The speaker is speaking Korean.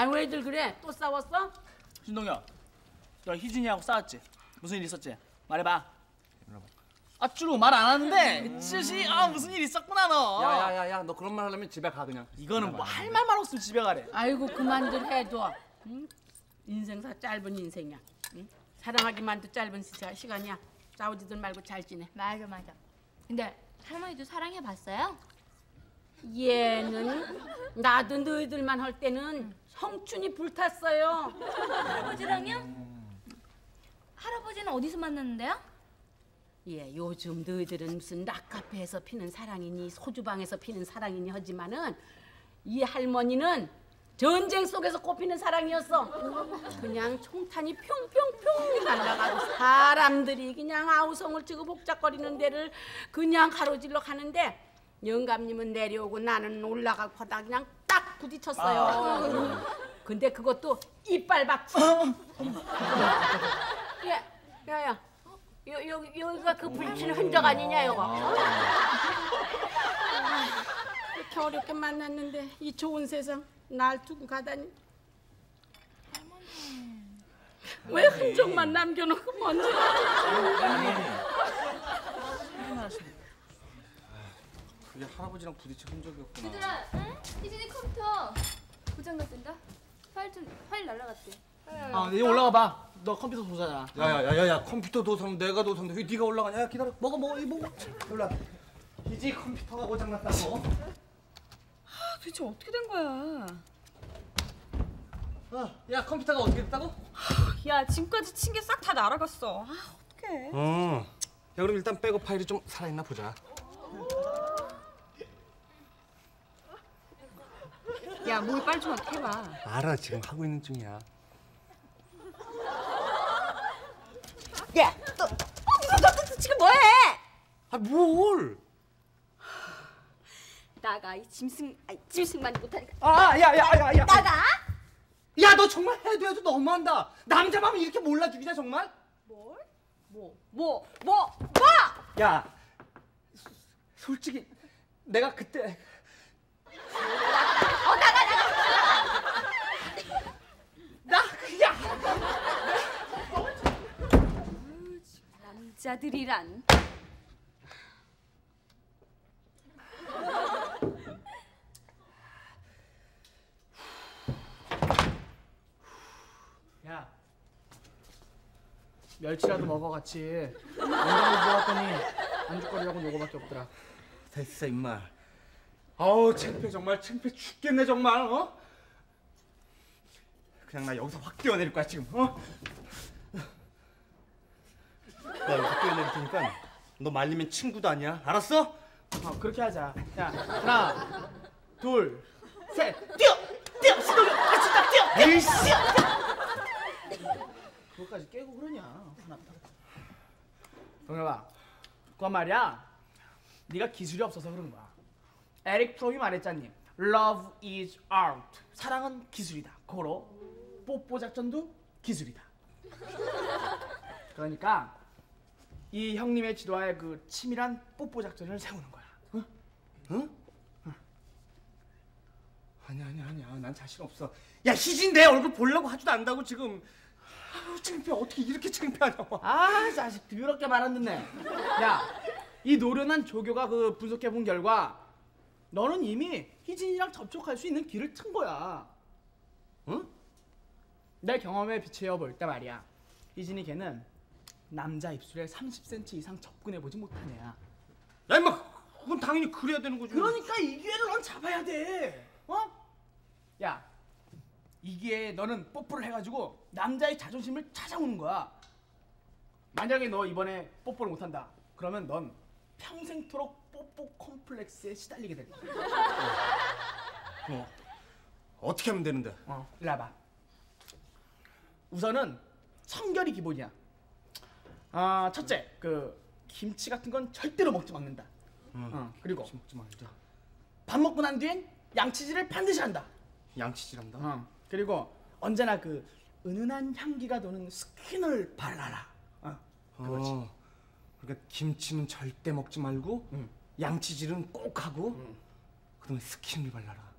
아니 왜들 그래? 또 싸웠어? 신동엽, 너 희준이하고 싸웠지? 무슨 일 있었지? 말해봐. 쭈루 말 안 하는데 찌시 무슨 일 있었구나 너. 야야야야, 너 그런 말 하려면 집에 가 그냥. 이거는 뭐 할 말만 없으면 집에 가래. 아이고 그만들 해둬. 응? 인생사 짧은 인생이야. 응? 사랑하기만도 짧은 시간이야. 싸우지들 말고 잘 지내. 맞아. 근데 할머니도 사랑해봤어요? 얘는 나도 너희들만 할 때는 청춘이 불탔어요. 할아버지랑요? 할아버지는 어디서 만났는데요? 예, 요즘 너희들은 무슨 락카페에서 피는 사랑이니 소주방에서 피는 사랑이니 하지만은 이 할머니는 전쟁 속에서 꽃피는 사랑이었어. 그냥 총탄이 평평평 날아가고 사람들이 그냥 아우성을 치고 복잡거리는 데를 그냥 가로질러 가는데 영감님은 내려오고 나는 올라가고 하다 그냥 딱 부딪혔어요. 근데 그것도 이빨 박치. 야야. 여기가 그 불치는 흔적 아니냐 이거. 이렇게 어렵게 만났는데 이 좋은 세상 날 두고 가다니. 왜 흔적만 남겨놓고 먼저 그게 할아버지랑 부딪힌 흔적이었구나. 얘들아, 응? 희진이 컴퓨터 고장났단다. 파일 날라갔대. 네 올라가 봐. 너 컴퓨터 도사잖아. 야야야야, 컴퓨터 도사면 내가 도사인데 왜 네가 올라가냐? 야 기다려. 먹어 이 먹어. 올라. 희지 컴퓨터가 고장났다고. 도대체 어떻게 된 거야? 야 컴퓨터가 어떻게 됐다고? 야, 지금까지 친 게 싹 다 날아갔어. 어떡해. 야 그럼 일단 백업 파일이 좀 살아있나 보자. 야, 뭘 빨리 좀 해봐. 알아, 지금 하고 있는 중이야. 야, 너 지금 뭐해? 뭘? 나가 이 짐승만 못하니까. 야야야야야. 나가? 야 너 정말 해도 너무한다. 남자 마음 이렇게 몰라 죽이냐 정말? 뭐? 야 솔직히 내가 그때 남자들이란. 야, 멸치라도 먹어 같이. 영감을 보았더니 안주거리라고 요거밖에 없더라. 됐어 임마. 아우 창피해 정말. 창피해 죽겠네 정말. 그냥 나 여기서 확 뛰어내릴 거야 지금. 나 여기서 뛰어내릴 테니까 너 말리면 친구도 아니야. 알았어? 그렇게 하자. 야, 하나, 둘, 셋, 뛰어! 신동엽, 같이 딱 뛰어! 에이씨! 그것까지 깨고 그러냐? 하나, 동엽아, 그건 말이야. 네가 기술이 없어서 그런 거야. 에릭 프롬이 말했잖니. Love is art. 사랑은 기술이다. 고로 뽀뽀 작전도 기술이다. 그러니까 이 형님의 지도하에 그 치밀한 뽀뽀 작전을 세우는 거야. 응? 아니야. 난 자신 없어. 야 희진 내 얼굴 보려고 하지도 않는다고 지금. 아유 창피해. 어떻게 이렇게 창피하냐고. 자식 더럽게 말 안 듣네. 야, 이 노련한 조교가 그 분석해본 결과 너는 이미 희진이랑 접촉할 수 있는 길을 튼 거야. 응? 내 경험에 비추어 볼 때 말이야. 희진이 걔는 남자 입술에 30cm 이상 접근해보지 못한 애야. 야 임마 그건 당연히 그래야 되는 거지. 그러니까 이 기회를 넌 잡아야 돼. 야, 이 기회에 너는 뽀뽀를 해가지고 남자의 자존심을 찾아오는 거야. 만약에 너 이번에 뽀뽀를 못한다. 그러면 넌 평생토록 뽀뽀 컴플렉스에 시달리게 될 거야. 어떻게 하면 되는데? 이리 와봐. 우선은 청결이 기본이야. 첫째, 그 김치 같은 건 절대로 먹지 말는다. 그리고 먹지 말자. 밥 먹고 난 뒤엔 양치질을 반드시 한다. 양치질한다. 그리고 언제나 그 은은한 향기가 도는 스킨을 발라라. 그거지. 그러니까 김치는 절대 먹지 말고 양치질은 꼭 하고 그다음에 스킨을 발라라.